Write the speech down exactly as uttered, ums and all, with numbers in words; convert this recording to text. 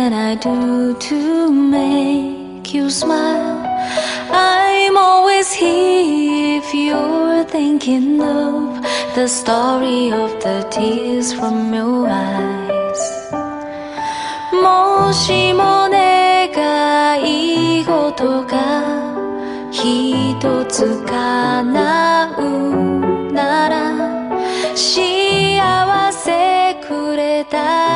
can I do to make you smile? I'm always here if you're thinking of the story of the tears from your eyes. もしも願い事が一つ叶うなら幸せくれた